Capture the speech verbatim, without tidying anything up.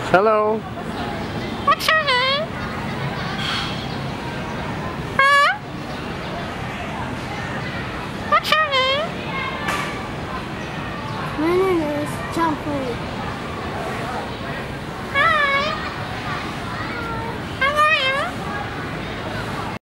Hello. What's your name? Huh? What's your name? My name is Jump.